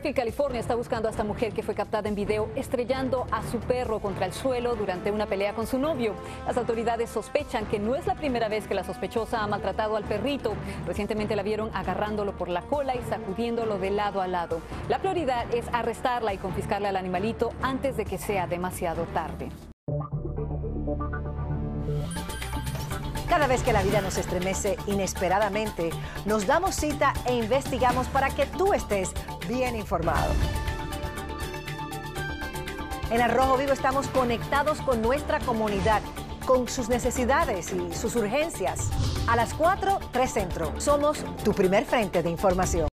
Fairfield, California, está buscando a esta mujer que fue captada en video estrellando a su perro contra el suelo durante una pelea con su novio. Las autoridades sospechan que no es la primera vez que la sospechosa ha maltratado al perrito. Recientemente la vieron agarrándolo por la cola y sacudiéndolo de lado a lado. La prioridad es arrestarla y confiscarle al animalito antes de que sea demasiado tarde. Cada vez que la vida nos estremece inesperadamente, nos damos cita e investigamos para que tú estés bien informado. En Al Rojo Vivo estamos conectados con nuestra comunidad, con sus necesidades y sus urgencias. A las 4, 3 Centro. Somos tu primer frente de información.